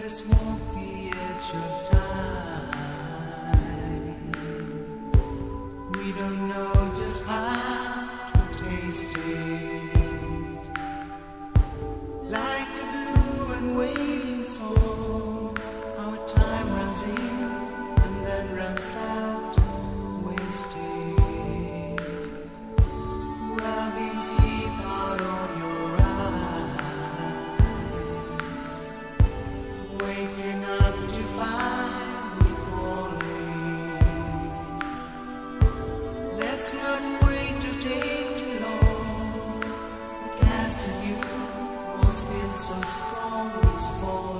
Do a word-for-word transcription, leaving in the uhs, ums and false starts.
this won't be at your time. We don't know just how to taste it. Like a blue and waiting song, our time runs in and then runs out, wasted. Rubbing sleep out on your eyes, waking up to find me calling. Let's not wait to take too long. The gas in you has been so strong, is falling.